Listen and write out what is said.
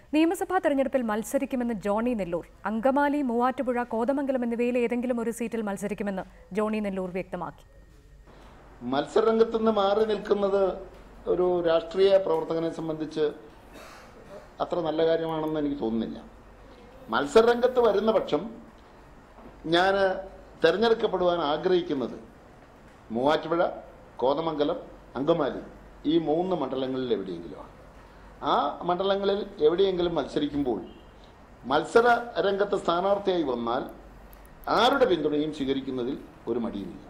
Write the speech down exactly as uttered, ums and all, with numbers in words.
നിയമസഭാ തെരഞ്ഞെടുപ്പിൽ മത്സരിക്കുമെന്ന് ജോണി നെല്ലൂർ. അങ്കമാലി, മൂവാറ്റുപുഴ, കോതമംഗലം എന്നിവയിൽ ഏതെങ്കിലും ഒരു സീറ്റിൽ മത്സരിക്കുമെന്ന് ജോണി നെല്ലൂർ വ്യക്തമാക്കി. മത്സരരംഗത്ത് നിന്ന് മാറി നിൽക്കുന്നത് ഒരു രാഷ്ട്രീയ പ്രവർത്തകനെ സംബന്ധിച്ച് അത്ര നല്ല കാര്യമാണെന്ന് എനിക്ക് തോന്നുന്നില്ല. മത്സരരംഗത്ത് വരുന്ന പക്ഷം ഞാൻ തിരഞ്ഞെടുക്കപ്പെടുവാൻ ആഗ്രഹിക്കുന്നത് മൂവാറ്റുപുഴ, കോതമംഗലം, അങ്കമാലി ഈ മൂന്ന് മണ്ഡലങ്ങളിൽ എവിടെയെങ്കിലുമാണ്. ആ മണ്ഡലങ്ങളിൽ എവിടെയെങ്കിലും മത്സരിക്കുമ്പോൾ മത്സര രംഗത്ത് സ്ഥാനാർത്ഥിയായി വന്നാൽ ആരുടെ പിന്തുണയും സ്വീകരിക്കുന്നതിൽ ഒരു മടിയുമില്ല.